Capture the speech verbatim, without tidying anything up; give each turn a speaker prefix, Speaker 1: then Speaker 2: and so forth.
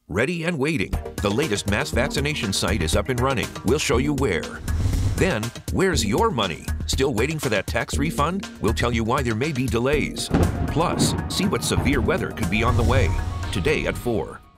Speaker 1: Ready and waiting. The latest mass vaccination site is up and running. We'll show you where. Then, where's your money? Still waiting for that tax refund? We'll tell you why there may be delays. Plus, see what severe weather could be on the way. Today at four.